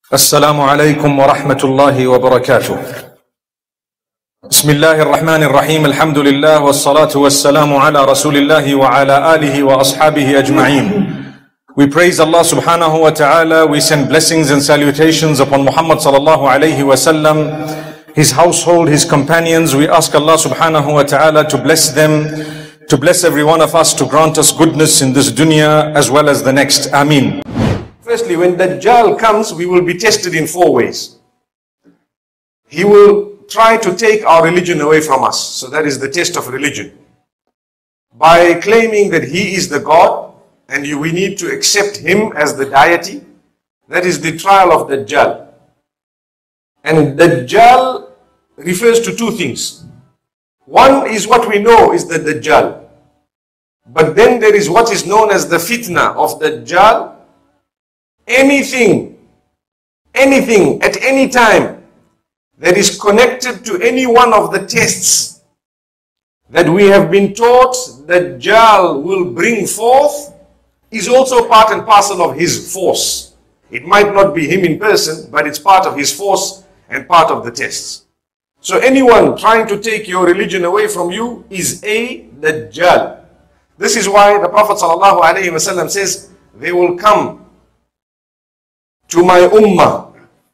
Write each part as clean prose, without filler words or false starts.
السلام عليكم ورحمة الله وبركاته. بسم الله الرحمن الرحيم. الحمد لله والصلاة والسلام على رسول الله وعلى آله وأصحابه أجمعين. We praise Allah subhanahu wa ta'ala. We send blessings and salutations upon Muhammad sallallahu alayhi wa sallam, his household, his companions. We ask Allah subhanahu wa ta'ala to bless them, to bless every one of us, to grant us goodness in this dunya as well as the next. Ameen. Firstly, when Dajjal comes, we will be tested in four ways. He will try to take our religion away from us. So that is the test of religion. By claiming that he is the God and we need to accept him as the deity, that is the trial of Dajjal. And Dajjal refers to two things. One is what we know is the Dajjal. But then there is what is known as the fitna of Dajjal. Anything at any time that is connected to any one of the tests that we have been taught that Dajjal will bring forth is also part and parcel of his force. It might not be him in person, but it's part of his force and part of the tests. So anyone trying to take your religion away from you is a Dajjal. This is why the Prophet ﷺ says, they will come to my ummah,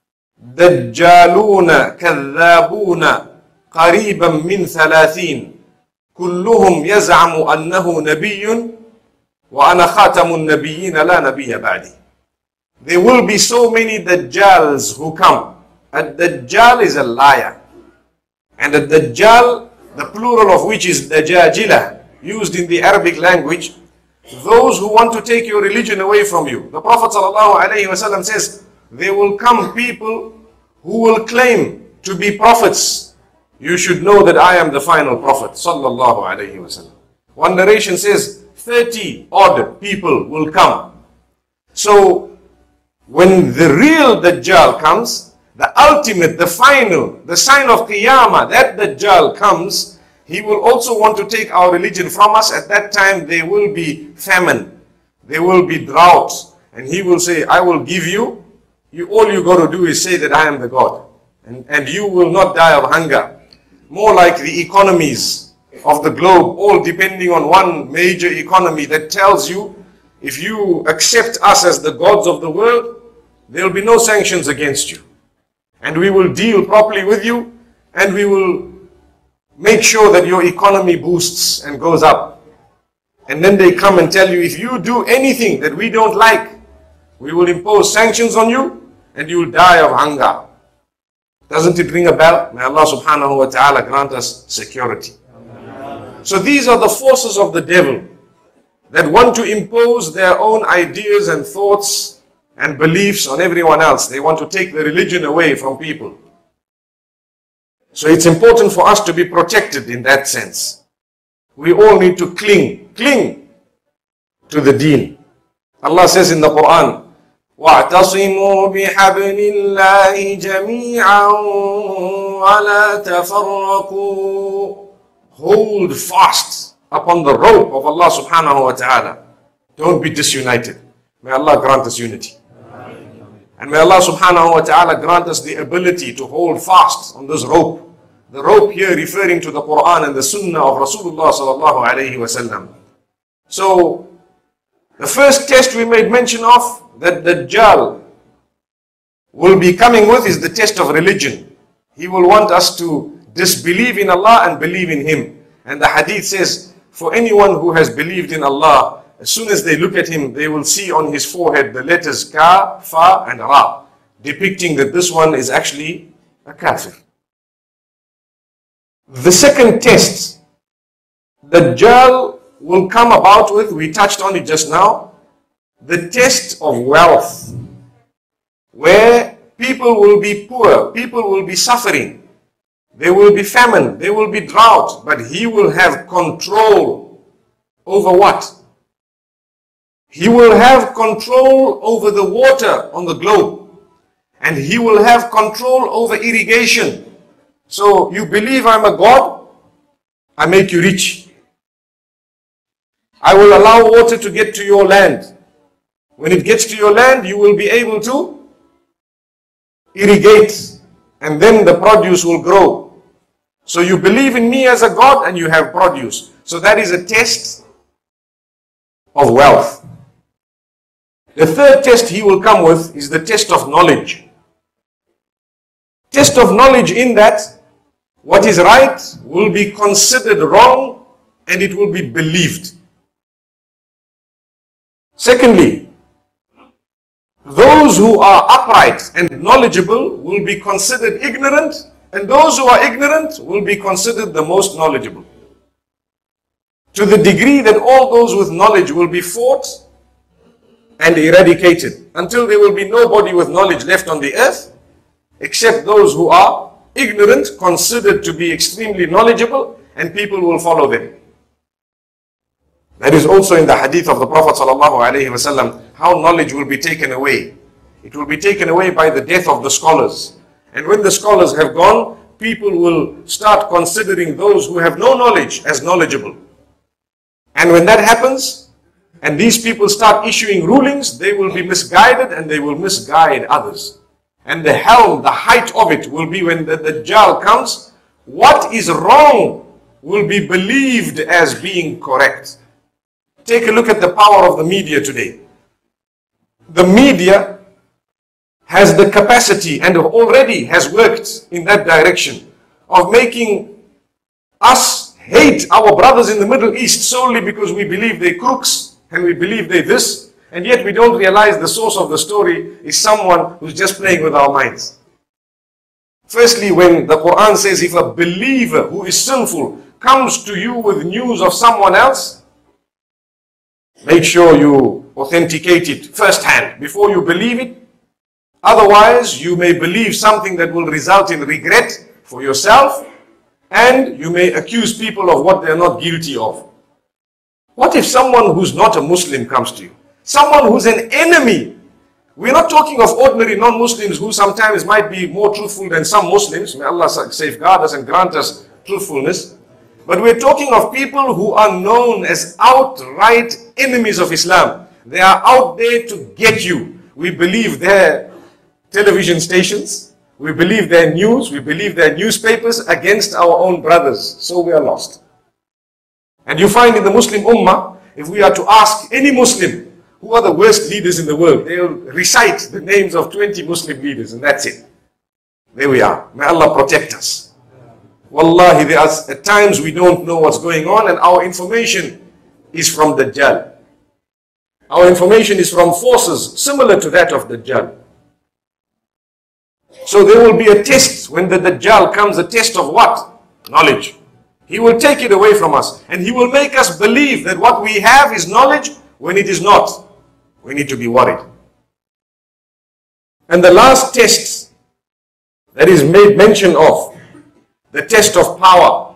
Dajjaluna kadhabuna qariban min thalathin, kulluhum yaz'amu annahu nabiyyun wa ana khatamun nabiyyin la nabiyya ba'di. There will be so many Dajjals who come. A Dajjal is a liar. And a Dajjal, the plural of which is Dajajila, used in the Arabic language, those who want to take your religion away from you. The Prophet ﷺ says, there will come people who will claim to be prophets. You should know that I am the final prophet. ﷺ. One narration says, 30 odd people will come. So, when the real Dajjal comes, the ultimate, the final, the sign of Qiyamah, that Dajjal comes, he will also want to take our religion from us. At that time, there will be famine. There will be droughts. And he will say, I will give you. All you got to do is say that I am the God. And you will not die of hunger. More like the economies of the globe, all depending on one major economy that tells you, if you accept us as the gods of the world, there will be no sanctions against you. And we will deal properly with you, and we will make sure that your economy boosts and goes up. And then they come and tell you, if you do anything that we don't like, we will impose sanctions on you and you will die of hunger. Doesn't it ring a bell? May Allah subhanahu wa ta'ala grant us security. So these are the forces of the devil that want to impose their own ideas and thoughts and beliefs on everyone else. They want to take the religion away from people. So it's important for us to be protected in that sense. We all need to cling to the deen. Allah says in the Quran, وَاعْتَصِمُوا بِحَبْلِ اللَّهِ جَمِيعًا وَلَا تَفَرَّقُوا. Hold fast upon the rope of Allah subhanahu wa ta'ala. Don't be disunited. May Allah grant us unity. And may Allah subhanahu wa ta'ala grant us the ability to hold fast on this rope. The rope here referring to the Quran and the Sunnah of Rasulullah sallallahu alayhi wa sallam. So, the first test we made mention of that Dajjal will be coming with is the test of religion. He will want us to disbelieve in Allah and believe in Him. And the hadith says, for anyone who has believed in Allah, as soon as they look at him, they will see on his forehead the letters Ka, Fa and Ra, depicting that this one is actually a kafir. The second test Dajjal will come about with, we touched on it just now, the test of wealth, where people will be poor, people will be suffering, there will be famine, there will be drought, but he will have control over what? He will have control over the water on the globe. And he will have control over irrigation. So you believe I'm a God? I make you rich. I will allow water to get to your land. When it gets to your land, you will be able to irrigate, and then the produce will grow. So you believe in me as a God and you have produce. So that is a test of wealth. The third test he will come with is the test of knowledge. Test of knowledge in that what is right will be considered wrong and it will be believed. Secondly, those who are upright and knowledgeable will be considered ignorant, and those who are ignorant will be considered the most knowledgeable. To the degree that all those with knowledge will be fought and eradicated, until there will be nobody with knowledge left on the earth, except those who are ignorant, considered to be extremely knowledgeable, and people will follow them. That is also in the hadith of the Prophet ﷺ, how knowledge will be taken away. It will be taken away by the death of the scholars. And when the scholars have gone, people will start considering those who have no knowledge as knowledgeable. And when that happens, and these people start issuing rulings, they will be misguided and they will misguide others. And the helm, the height of it will be when the Dajjal comes, what is wrong will be believed as being correct. Take a look at the power of the media today. The media has the capacity and already has worked in that direction of making us hate our brothers in the Middle East solely because we believe they're crooks and we believe they're this, and yet we don't realize the source of the story is someone who's just playing with our minds. Firstly, when the Quran says if a believer who is sinful comes to you with news of someone else, make sure you authenticate it firsthand before you believe it. Otherwise, you may believe something that will result in regret for yourself, and you may accuse people of what they're not guilty of. What if someone who's not a Muslim comes to you? Someone who's an enemy. We're not talking of ordinary non-Muslims who sometimes might be more truthful than some Muslims. May Allah safeguard us and grant us truthfulness. But we're talking of people who are known as outright enemies of Islam. They are out there to get you. We believe their television stations, we believe their news, we believe their newspapers against our own brothers. So we are lost. And you find in the Muslim Ummah, if we are to ask any Muslim, who are the worst leaders in the world, they will recite the names of 20 Muslim leaders and that's it. There we are. May Allah protect us. Wallahi, there are at times we don't know what's going on and our information is from Dajjal. Our information is from forces similar to that of Dajjal. So there will be a test when the Dajjal comes, a test of what? Knowledge. He will take it away from us and he will make us believe that what we have is knowledge when it is not. We need to be worried. And the last test that is made mention of, the test of power,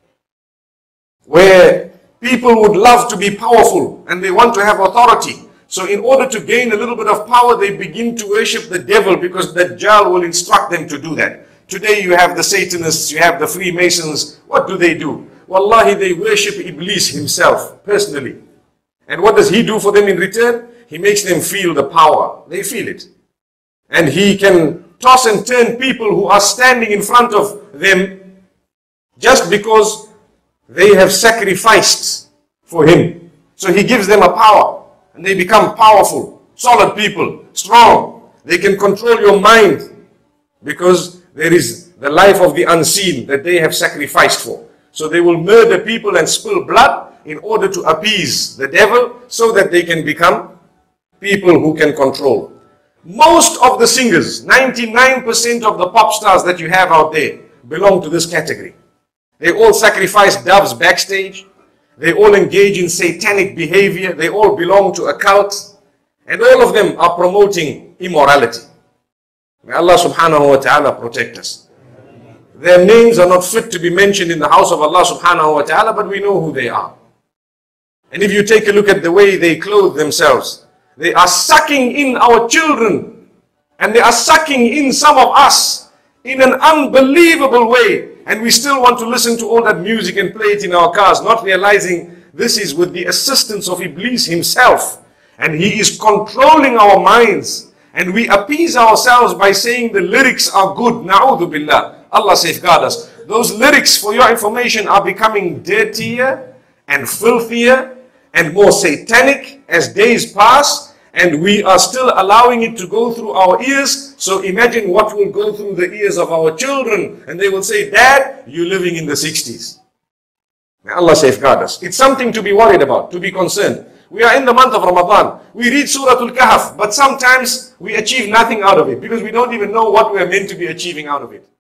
where people would love to be powerful and they want to have authority. So in order to gain a little bit of power, they begin to worship the devil because Dajjal will instruct them to do that. Today you have the Satanists, you have the Freemasons. What do? Wallahi, they worship Iblis himself, personally. And what does he do for them in return? He makes them feel the power. They feel it. And he can toss and turn people who are standing in front of them just because they have sacrificed for him. So he gives them a power and they become powerful, solid people, strong. They can control your mind because there is the life of the unseen that they have sacrificed for. So they will murder people and spill blood in order to appease the devil so that they can become people who can control. Most of the singers, 99% of the pop stars that you have out there belong to this category. They all sacrifice doves backstage. They all engage in satanic behavior. They all belong to a cult. And all of them are promoting immorality. May Allah subhanahu wa ta'ala protect us. Their names are not fit to be mentioned in the house of Allah subhanahu wa ta'ala, but we know who they are. And if you take a look at the way they clothe themselves, they are sucking in our children. And they are sucking in some of us in an unbelievable way. And we still want to listen to all that music and play it in our cars, not realizing this is with the assistance of Iblis himself. And he is controlling our minds. and we appease ourselves by saying the lyrics are good. Na'udhu billah. Allah safeguard us. Those lyrics, for your information, are becoming dirtier and filthier and more satanic as days pass, and we are still allowing it to go through our ears. So imagine what will go through the ears of our children, and they will say, Dad, you're living in the 60s. May Allah safeguard us. It's something to be worried about, to be concerned. We are in the month of Ramadan. We read Surah Al-Kahf, but sometimes we achieve nothing out of it because we don't even know what we are meant to be achieving out of it.